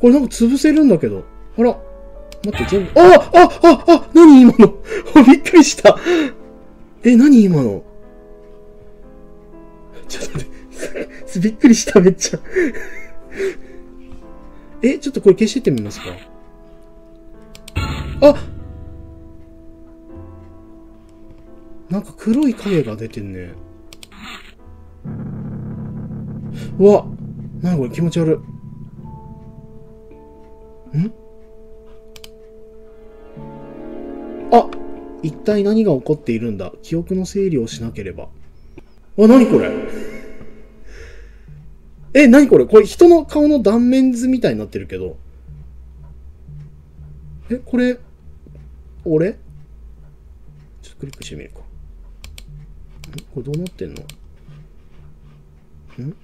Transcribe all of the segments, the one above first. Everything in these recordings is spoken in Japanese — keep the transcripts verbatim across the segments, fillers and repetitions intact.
これなんか潰せるんだけど。あら。待って、全部。あああああ何今のびっくりした。え、何今のちょっと待って。びっくりした、めっちゃ。え、ちょっとこれ消してってみますか。あなんか黒い影が出てんね。うわなにこれ気持ち悪い。んあ一体何が起こっているんだ。記憶の整理をしなければ。あ、なにこれえ、なにこれこれ人の顔の断面図みたいになってるけど。え、これ、俺ちょっとクリックしてみるか。んこれどうなってんのん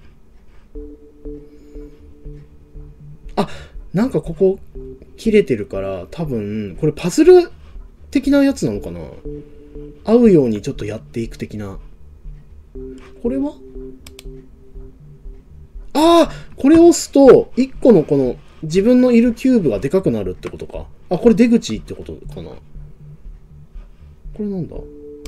あ、なんかここ切れてるから多分これパズル的なやつなのかな。合うようにちょっとやっていく的な。これはああこれを押すといっこのこの自分のいるキューブがでかくなるってことか。あ、これ出口ってことかな。これなんだん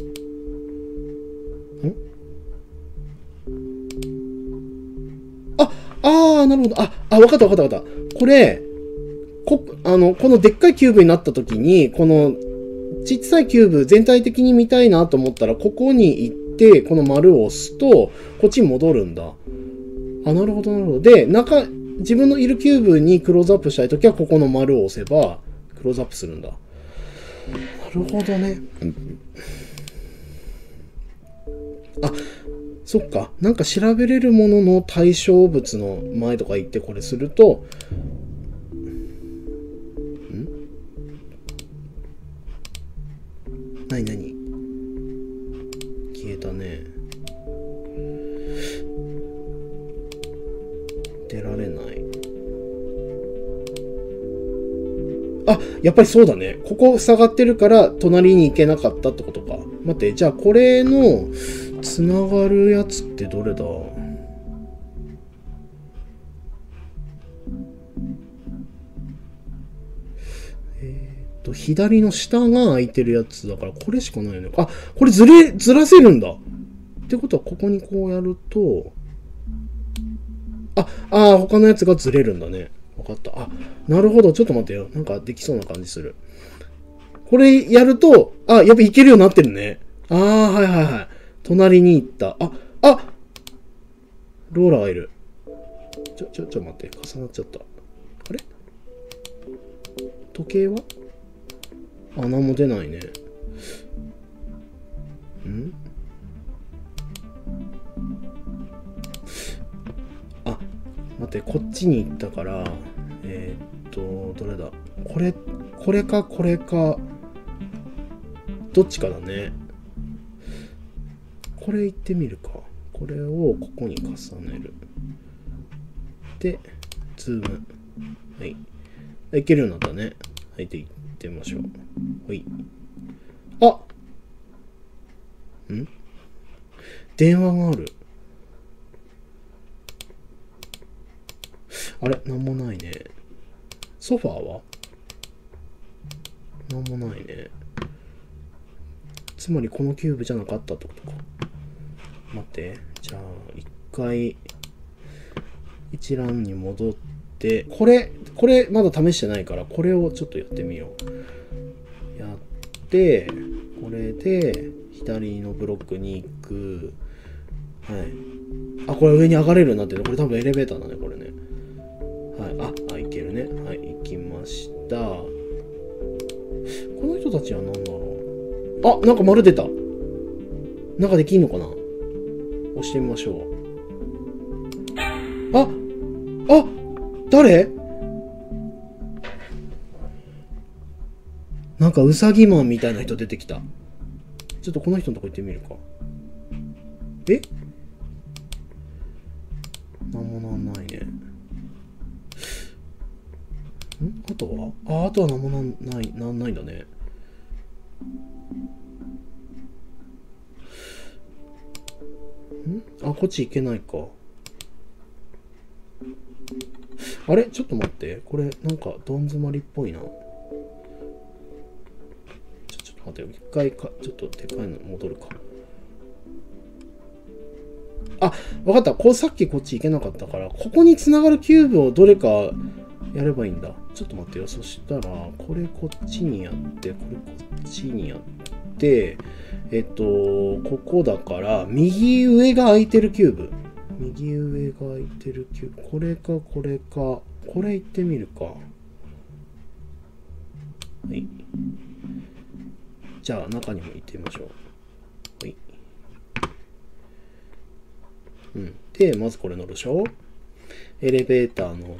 あ、あー、なるほど。あ、あ、わかったわかったわかった。これ、こ、あの、このでっかいキューブになった時に、この、ちっさいキューブ全体的に見たいなと思ったら、ここに行って、この丸を押すと、こっちに戻るんだ。あ、なるほどなるほど。で、中、自分のいるキューブにクローズアップしたいときは、ここの丸を押せば、クローズアップするんだ。なるほどね。あ、そっか。なんか調べれるものの対象物の前とか行ってこれすると、んなになに消えたね。出られない。あ、やっぱりそうだね。ここ塞がってるから隣に行けなかったってことか。待って、じゃあこれのつながるやつってどれだ？えーっと、左の下が空いてるやつだからこれしかないよね。あ、これずれ、ずらせるんだ。ってことはここにこうやると、あ、あー、他のやつがずれるんだね。わかった。あ、なるほど。ちょっと待ってよ。なんかできそうな感じする。これやると、あ、やっぱいけるようになってるね。あー、はいはいはい。隣に行った。あ、あローラーがいる。ちょ、ちょ、ちょ、待って。重なっちゃった。あれ時計はあ、何も出ないね。んあ、待って。こっちに行ったから、えー、っと、どれだこれ、これか、これか、どっちかだね。これ行ってみるか。これをここに重ねる。で、ズーム。はい。いけるようになったね。はい、で、行ってみましょう。はい。あん電話がある。あれなんもないね。ソファーはなんもないね。つまりこのキューブじゃなかったってことか。待って。じゃあ、一回、一覧に戻って、これ、これまだ試してないから、これをちょっとやってみよう。やって、これで、左のブロックに行く。はい。あ、これ上に上がれるようになってる。これ多分エレベーターだね、これね。はい。あ、あ、いけるね。はい、行きました。この人たちは何だろう。あ、なんか丸出た。なんかできんのかな？押してみましょう。ああ誰？なんかウサギマンみたいな人出てきた。ちょっとこの人のとこ行ってみるか。え？なんもなんないね。ん？あとはあ、あとはなんもなんない、なんないんだね。ん？あ、こっち行けないか。 あれちょっと待って。これ、なんか、どん詰まりっぽいな。ちょ、ちょっと待ってよ。一回か、ちょっとでかいの戻るか。あ、わかった。こう、さっきこっち行けなかったから、ここに繋がるキューブをどれかやればいいんだ。ちょっと待ってよ。そしたら、これこっちにやって、これこっちにやって、えっと、ここだから、右上が空いてるキューブ。右上が空いてるキューブ。これか、これか。これ行ってみるか。はい。じゃあ、中にも行ってみましょう。はい。うん。で、まずこれ乗るでしょ。エレベーター乗って、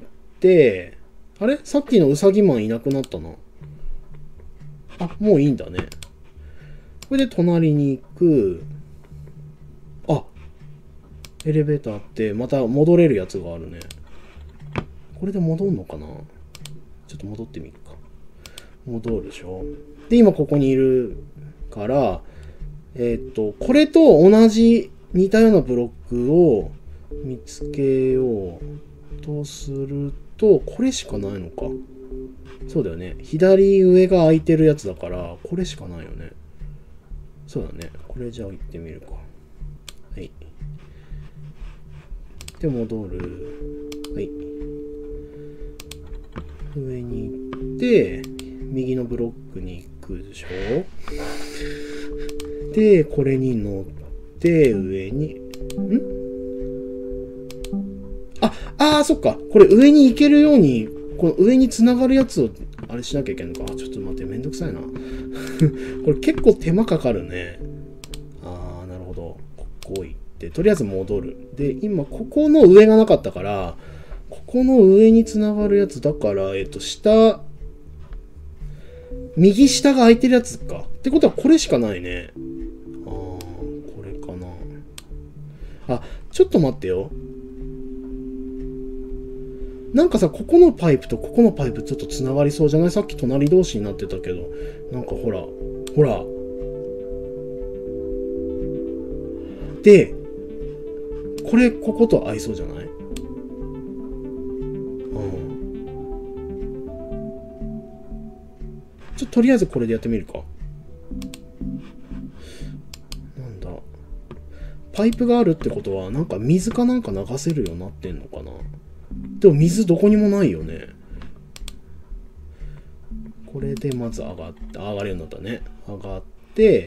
あれさっきのウサギマンいなくなったな。あ、もういいんだね。これで隣に行く。あ、エレベーターって、また戻れるやつがあるね。これで戻んのかな。ちょっと戻ってみるか。戻るでしょ。で、今ここにいるから、えっと、これと同じ似たようなブロックを見つけようとすると、これしかないのか。そうだよね。左上が空いてるやつだから、これしかないよね。そうだね。これじゃあ行ってみるか。はい。で、戻る。はい。上に行って、右のブロックに行くでしょ。で、これに乗って、上に、んあ、ああ、そっか。これ上に行けるように、この上に繋がるやつを、あれしなきゃいけないのか。ちょっと待って、めんどくさいな。これ結構手間かかるね。ああ、なるほど。ここ行って、とりあえず戻る。で、今、ここの上がなかったから、ここの上に繋がるやつだから、えっと、下、右下が空いてるやつか。ってことはこれしかないね。ああ、これかな。あ、ちょっと待ってよ。なんかさ、ここのパイプとここのパイプちょっと繋がりそうじゃない？さっき隣同士になってたけど。なんかほら、ほら。で、これ、ここと合いそうじゃない？ちょっととりあえずこれでやってみるか。なんだ。パイプがあるってことは、なんか水かなんか流せるようになってんのかな。でも水どこにもないよね。これでまず上がって、上がるようになったね。上がって、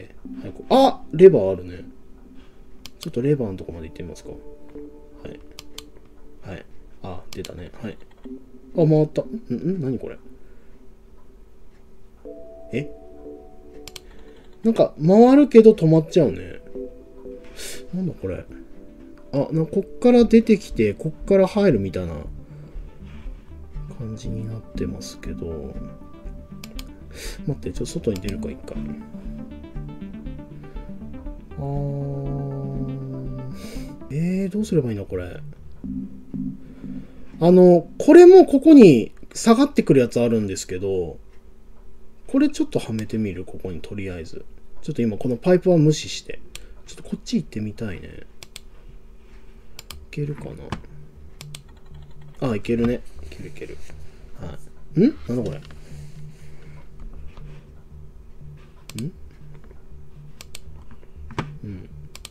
はい、こあレバーあるね。ちょっとレバーのとこまで行ってみますか。はい。はい。あ、出たね。はい。あ、回った。んん何これ。えなんか回るけど止まっちゃうね。なんだこれ。あ、なこっから出てきて、こっから入るみたいな感じになってますけど。待って、ちょっと外に出るか、一回。あー。えー、どうすればいいのこれ。あの、これもここに下がってくるやつあるんですけど、これちょっとはめてみるここにとりあえず。ちょっと今このパイプは無視して。ちょっとこっち行ってみたいね。いけるかなあ、いけるね。いけるいける。はい。んなんだこれ。んうん。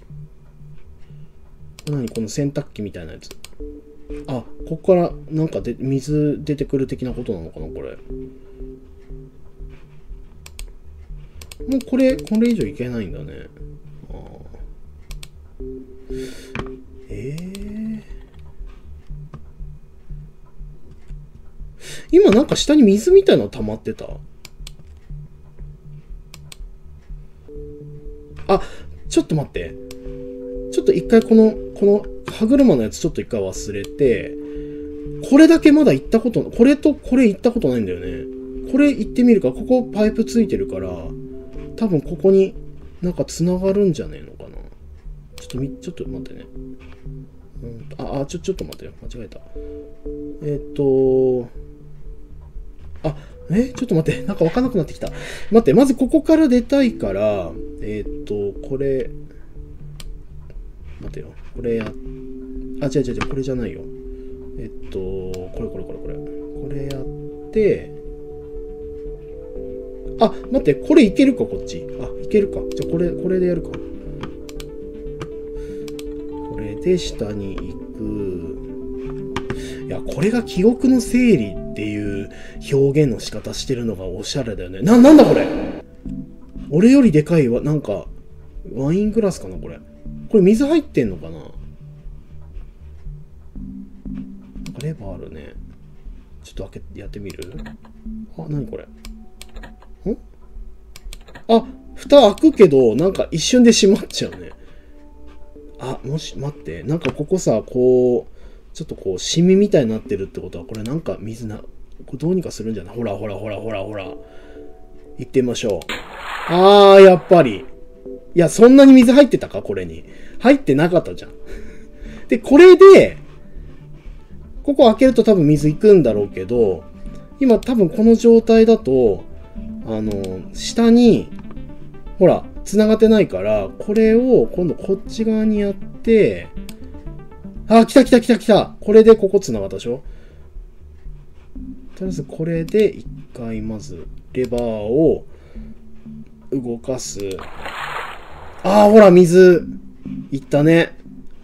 何この洗濯機みたいなやつ。あ、ここからなんかで水出てくる的なことなのかなこれ。もうこれ、これ以上いけないんだね。あえー、今なんか下に水みたいなの溜まってた？あ、ちょっと待って。ちょっと一回この、この歯車のやつちょっと一回忘れて、これだけまだ行ったこと、これとこれ行ったことないんだよね。これ行ってみるか。ここパイプついてるから、多分ここになんか繋がるんじゃねえのかな。ちょっとみ、ちょっと待ってね。うんあ、あ、ちょ、ちょっと待ってよ。間違えた。えっと、あ、え、ちょっと待って。なんかわかんなくなってきた。待って、まずここから出たいから、えっと、これ、待ってよ。これや、あ、違う違う違う、これじゃないよ。 えっと、これこれこれこれ。これやって、あ、待って、これいけるか、こっち。あ、いけるか。じゃあこれ、これでやるか。これで下に行く。いや、これが記憶の整理っていう表現の仕方してるのがおしゃれだよね。な、なんだこれ。俺よりでかいわ、なんか、ワイングラスかな、これ。これ水入ってんのかな。なんかレバーあるね。ちょっと開けてやってみる？あ、なにこれ。ん？あ、蓋開くけど、なんか一瞬で閉まっちゃうね。あ、もし、待って。なんかここさ、こう、ちょっとこう、シミみたいになってるってことは、これなんか水な、これどうにかするんじゃない？ほらほらほらほらほら。行ってみましょう。あー、やっぱり。いや、そんなに水入ってたか？これに。入ってなかったじゃん。で、これで、ここ開けると多分水いくんだろうけど、今多分この状態だと、あの、下に、ほら、繋がってないから、これを今度こっち側にやって、あ、来た来た来た来た。これでここ繋がったでしょ？とりあえずこれで一回まずレバーを動かす。ああ、ほら、水いったね。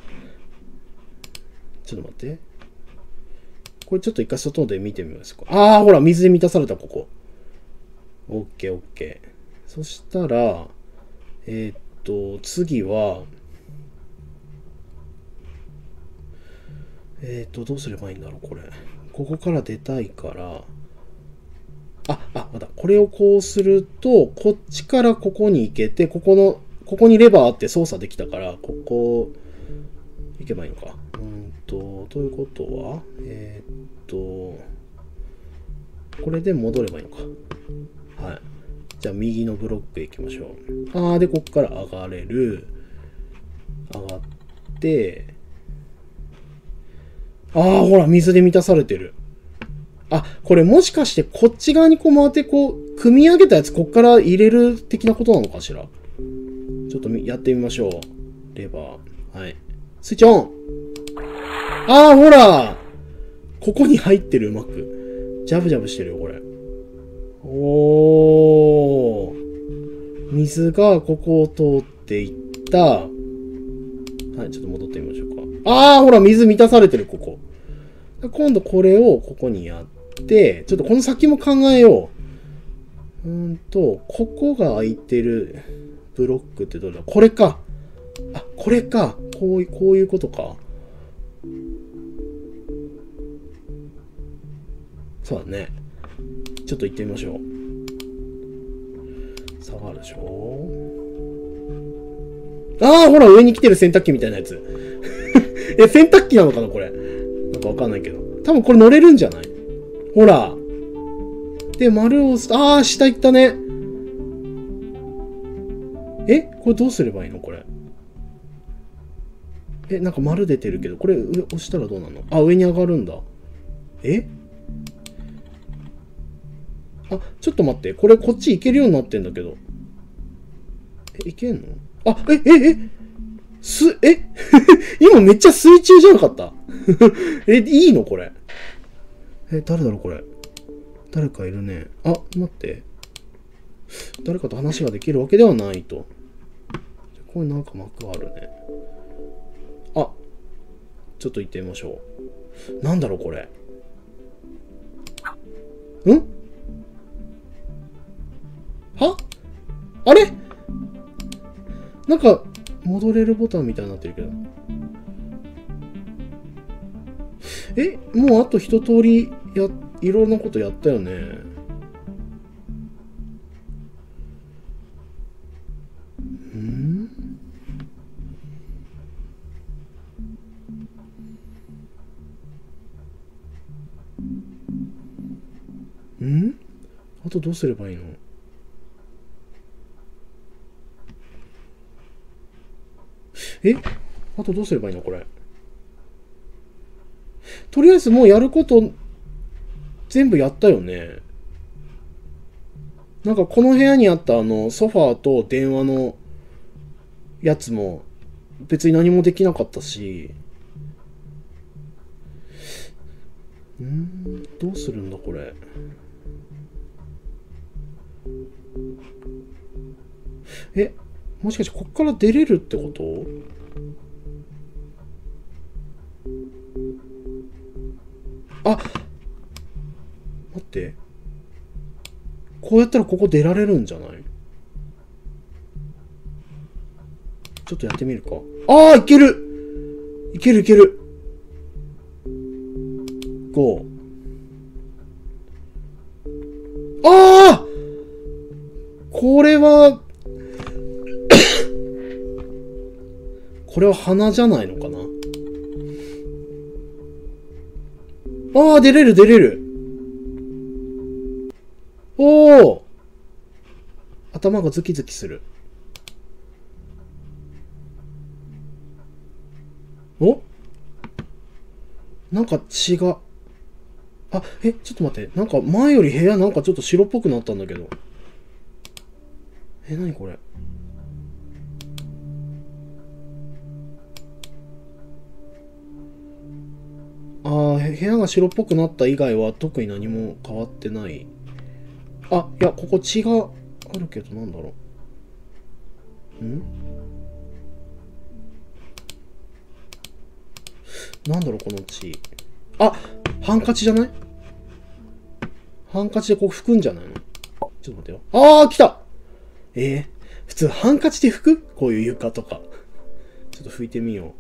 ちょっと待って。これちょっと一回外で見てみますか。ああ、ほら、水で満たされた、ここ。オッケーオッケー。そしたら、えー、っと、次は、えー、っと、どうすればいいんだろう、これ。ここから出たいから、あ、あ、まだ、これをこうすると、こっちからここに行けて、ここの、ここにレバーあって操作できたから、ここ、行けばいいのか。うんと、ということは、えー、っと、これで戻ればいいのか。はい。じゃあ、右のブロックへ行きましょう。あー、で、こっから上がれる。上がって、あー、ほら、水で満たされてる。あ、これもしかしてこっち側にこう回ってこう、組み上げたやつこっから入れる的なことなのかしら。ちょっとやってみましょう。レバー。はい。スイッチオン。あー、ほらここに入ってる、うまく。ジャブジャブしてるよ、これ。おー。水がここを通っていった。はい、ちょっと戻ってみましょうか。あー、ほら、水満たされてる、ここ。今度これをここにやって、ちょっとこの先も考えよう。うーんと、ここが空いてるブロックってどれだ？これか。あ、これか。こういう、こういうことか。そうだね。ちょっと行ってみましょう。下がるでしょ？ああ、ほら、上に来てる洗濯機みたいなやつ。え、洗濯機なのかなこれ。なんかわかんないけど。多分これ乗れるんじゃない？ほら。で、丸を押す。ああ、下行ったね。え？これどうすればいいのこれ。え、なんか丸出てるけど、これ上押したらどうなの？あ、上に上がるんだ。え？あ、ちょっと待って。これこっち行けるようになってんだけど。え、行けんの？あ、え、え、え、す、え今めっちゃ水中じゃなかったえ、いいのこれ。え、誰だろうこれ。誰かいるね。あ、待って。誰かと話ができるわけではないと。これなんか幕あるね。あ、ちょっと行ってみましょう。なんだろうこれ。ん？は？あれ？なんか、戻れるボタンみたいになってるけど。え、もうあと一通りや、いろんなことやったよね。ん？ん？あとどうすればいいの？え？あとどうすればいいのこれ。とりあえずもうやること全部やったよね。なんかこの部屋にあったあのソファーと電話のやつも別に何もできなかったし、 ーん、どうするんだこれ。え、もしかしてこっから出れるってこと？あ、待って。こうやったらここ出られるんじゃない？ちょっとやってみるか。ああ、いけるいけるいける。ご。ああ、これは、これは鼻じゃないのかな。ああ、出れる出れる。おお、頭がズキズキする。お、なんか血が。あ、え、ちょっと待って。なんか前より部屋なんかちょっと白っぽくなったんだけど。え、なにこれ。あー、部屋が白っぽくなった以外は特に何も変わってない。あ、いや、ここ血があるけど、なんだろう。んなんだろう、この血。あ、ハンカチじゃない？ハンカチでこう拭くんじゃないの？ちょっと待ってよ。あー、来た！えー、普通ハンカチで拭く？こういう床とか。ちょっと拭いてみよ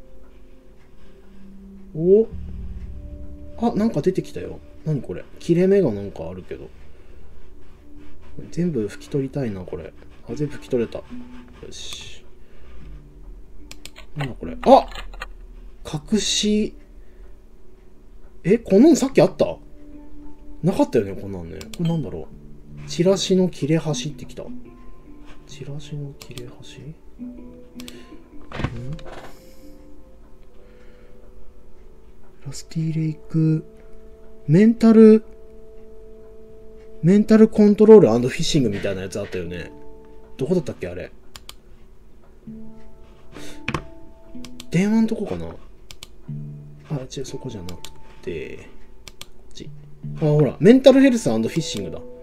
う。お、あ、なんか出てきたよ。何これ。切れ目がなんかあるけど。全部拭き取りたいな、これ。あ、全部拭き取れた。よし。なんだこれ。あ！隠し。え、こんなのさっきあった？なかったよね、こんなんね。これなんだろう。チラシの切れ端ってきた。チラシの切れ端？ん？ラスティレイク、メンタル、メンタルコントロール&フィッシングみたいなやつあったよね。どこだったっけあれ。電話のとこかな。あ、違う、そこじゃなくて、こっち。あ、ほら、メンタルヘルス&フィッシングだ。こ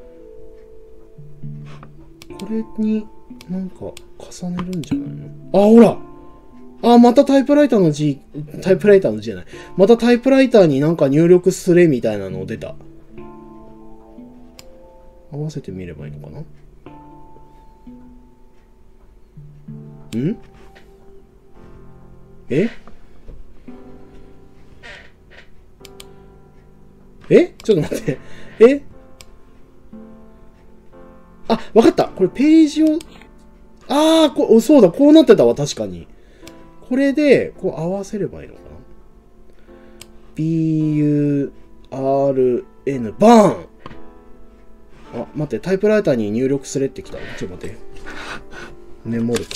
れになんか重ねるんじゃないの？あ、ほら！あ、またタイプライターの字、タイプライターの字じゃない。またタイプライターになんか入力すれみたいなの出た。合わせてみればいいのかな？ん？え？え？ちょっと待って。え？あ、わかった。これページを、あー、こそうだ、こうなってたわ、確かに。これで、こう合わせればいいのかな？ ビーユーアールエヌ、バーン！あ、待って、タイプライターに入力すれってきた。ちょっと待って。メモるか。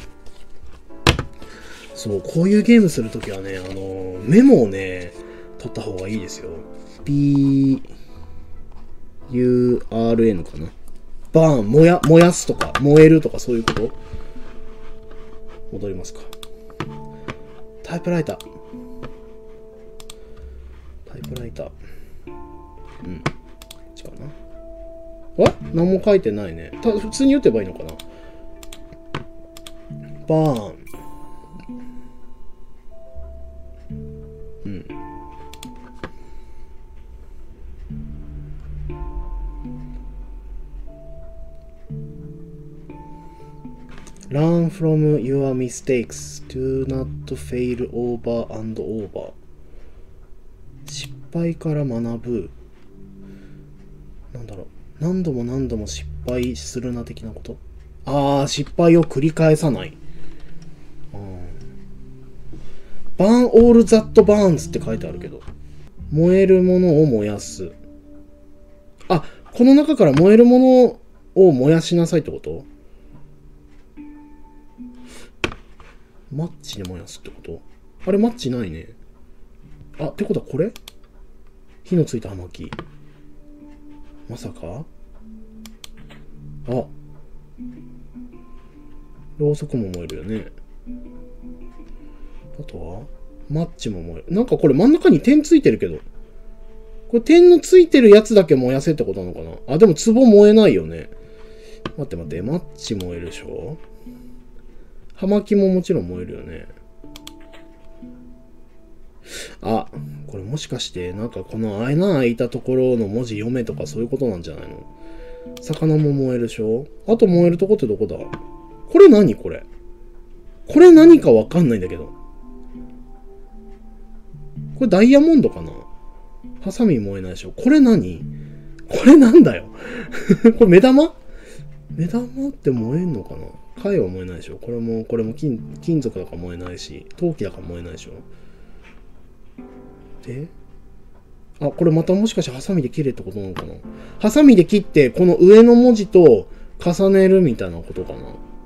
そう、こういうゲームするときはね、あの、メモをね、取った方がいいですよ。ビーユーアールエヌ かな。バーン、燃や、燃やすとか、燃えるとかそういうこと？戻りますか。タイプライター。タイプライター。うん。こっちかな。あ？何も書いてないね。た普通に打てばいいのかな。バーン。うん。Learn from your mistakes. Do not fail over and over. 失敗から学ぶ。なんだろう。何度も何度も失敗するな的なこと？ああ、失敗を繰り返さない。Burn all that burns って書いてあるけど。燃えるものを燃やす。あ、この中から燃えるものを燃やしなさいってこと？マッチで燃やすってこと？あれマッチないね。あ、ってことはこれ？火のついた葉巻。まさか？あ。ろうそくも燃えるよね。あとはマッチも燃える。なんかこれ真ん中に点ついてるけど。 これ点のついてるやつだけ燃やせってことなのかな。あ、でも壺燃えないよね。待って待って、マッチ燃えるでしょ。葉巻ももちろん燃えるよね。あ、これもしかして、なんかこの穴開いたところの文字読めとかそういうことなんじゃないの。魚も燃えるでしょ。あと燃えるとこってどこだ。これ何これ。これ何かわかんないんだけど。これダイヤモンドかな。ハサミ燃えないでしょ。これ何これなんだよ。これ目玉目玉って燃えんのかな。貝は燃えないでしょ。これも、これも 金, 金属だから燃えないし、陶器だから燃えないでしょ。で、あ、これまたもしかしてハサミで切れってことなのかな。ハサミで切って、この上の文字と重ねるみたいなことかな。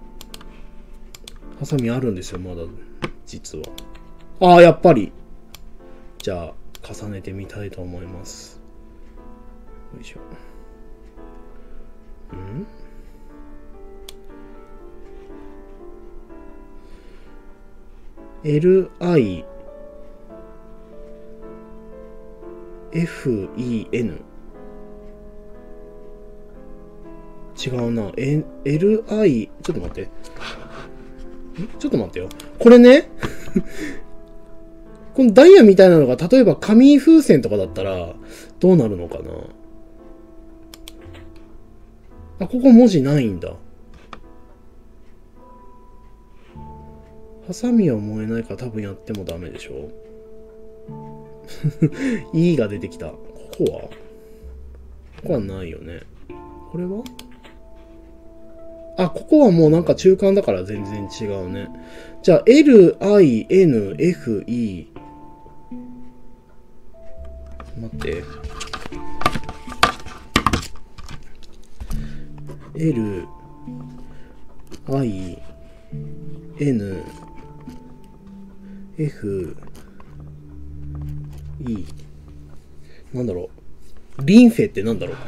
ハサミあるんですよ、まだ、実は。ああ、やっぱり。じゃあ、重ねてみたいと思います。よいしょ。ん？L I F E N 違うな。え L I ちょっと待って。ちょっと待ってよ。これね。このダイヤみたいなのが、例えば紙風船とかだったら、どうなるのかな。あ、ここ文字ないんだ。ハサミは燃えないから多分やってもダメでしょ。E が出てきた。ここはここはないよね。これはあ、ここはもうなんか中間だから全然違うね。じゃあ、L, I, N, F, E。待って。L, I, N, F, E。なんだろう。リンフェってなんだろう。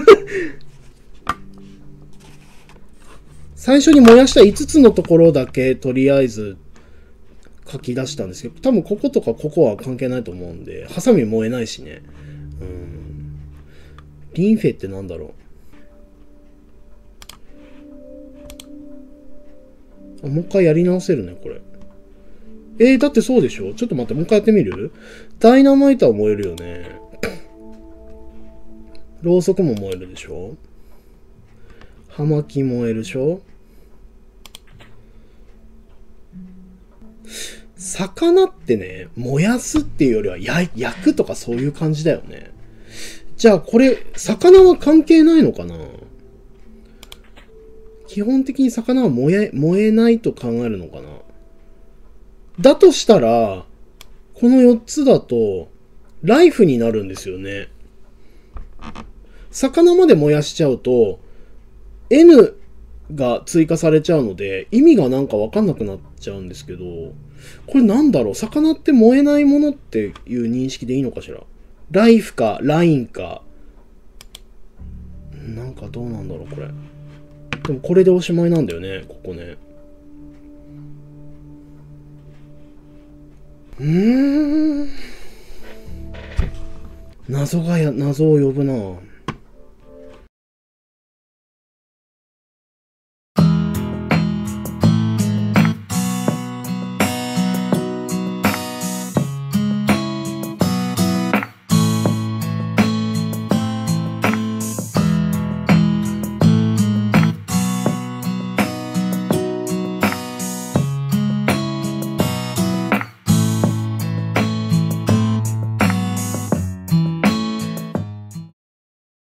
最初に燃やしたいつつのところだけとりあえず書き出したんですけど、多分こことかここは関係ないと思うんで、ハサミ燃えないしね。うん。リンフェってなんだろう。あ、もう一回やり直せるね、これ。えー、だってそうでしょ？ちょっと待って、もう一回やってみる？ダイナマイトは燃えるよね。ろうそくも燃えるでしょ？葉巻燃えるでしょ？魚ってね、燃やすっていうよりはや焼くとかそういう感じだよね。じゃあこれ、魚は関係ないのかな？基本的に魚は燃え、燃えないと考えるのかな？だとしたら、このよっつだと、ライフになるんですよね。魚まで燃やしちゃうと、N が追加されちゃうので、意味がなんかわかんなくなっちゃうんですけど、これなんだろう？魚って燃えないものっていう認識でいいのかしら？ライフか、ラインか。なんかどうなんだろう、これ。でもこれでおしまいなんだよね、ここね。うーん。謎がや、謎を呼ぶな。